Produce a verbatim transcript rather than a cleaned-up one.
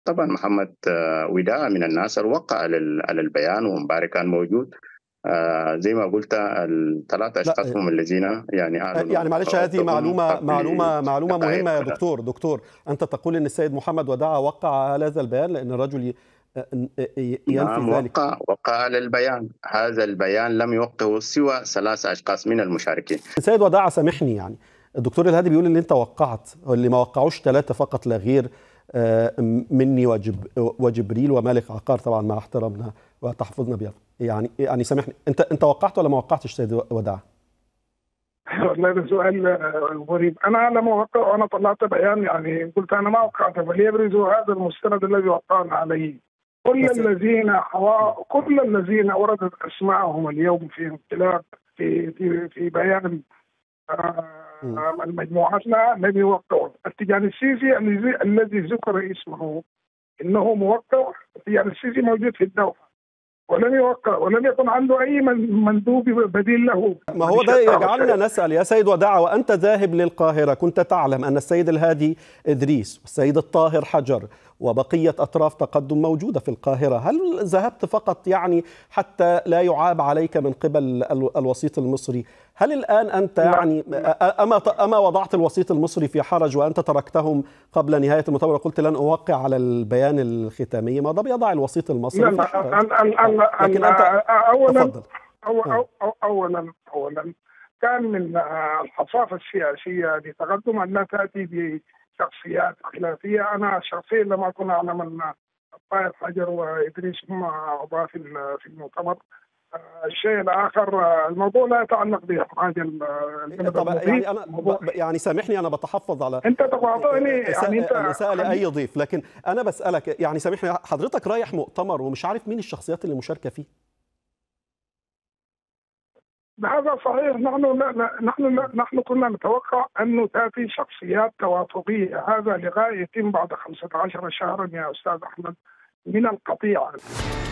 طبعا محمد آه، وداع من الناس اللي وقع على ال- على البيان، ومبارك كان موجود. آه، زي ما قلت الثلاث لا اشخاص هم الذين يعني اعلنوا يعني معلش، هذه رفضهم معلومة قبل معلومة معلومة دقائق. مهمة يا دكتور. دكتور، أنت تقول أن السيد محمد وداع وقع على هذا البيان لأن الرجل ي- ي- ينفي نعم، ذلك. وقع وقع على البيان. هذا البيان لم يوقعه سوى ثلاث اشخاص من المشاركين. السيد وداع سامحني، يعني الدكتور الهادي بيقول ان انت وقعت، واللي ما وقعوش ثلاثة فقط لا غير، آه، مني وجب وجبريل ومالك عقار، طبعا مع احترامنا وتحفظنا بيض. يعني يعني سامحني، انت انت وقعت ولا ما وقعتش سيد وداع؟ والله ده سؤال آه، غريب. انا لم اوقع، وانا طلعت بيان يعني قلت انا ما وقعت، فليبرزوا هذا المستند الذي وقعنا عليه. كل بس الذين حوا... كل الذين وردت اسماءهم اليوم في انطلاق في في في بيان م. آه، مجموعتنا لم يوقعوا. التجاني السيسي الذي الذي ذكر اسمه انه موقع. التجاني السيسي موجود في الدوحه ولم يوقع، ولم يكن عنده اي من- مندوب بديل له. ما هو ده يجعلنا نسأل يا سيد وداع، وأنت ذاهب للقاهرة كنت تعلم أن السيد الهادي إدريس والسيد الطاهر حجر وبقية أطراف تقدم موجودة في القاهرة. هل ذهبت فقط يعني حتى لا يعاب عليك من قبل ال- الوسيط المصري؟ هل الآن أنت يعني أما أما وضعت الوسيط المصري في حرج وأنت تركتهم قبل نهاية المؤتمر وقلت لن أوقع على البيان الختامي؟ ما ده بيضع الوسيط المصري في حرج. لكن أنت اولا تفضل. أو أو أو اولا اولا كان من آه، الحصافه السياسيه لتقدم ان لا تاتي بشخصيات خلافيه. انا شخصيا لم اكن اعلم ان الطاهر حجر وادريس هم اعضاء في ال- في المؤتمر. آه، الشيء الاخر، آه، الموضوع لا يتعلق باخراج ال- البلد طب المضيف. يعني انا الموضوع ب- يعني سامحني، انا بتحفظ على انت تقاطعني يعني انت الاساءه لاي ضيف، لكن انا بسالك يعني سامحني، حضرتك رايح مؤتمر ومش عارف مين الشخصيات اللي مشاركه فيه؟ هذا صحيح. نحن لا لا نحن لا نحن كنا نتوقع انه تاتي شخصيات توافقيه. هذا لغايه يتم بعد خمسة عشر شهرا يا استاذ احمد من القطيعه.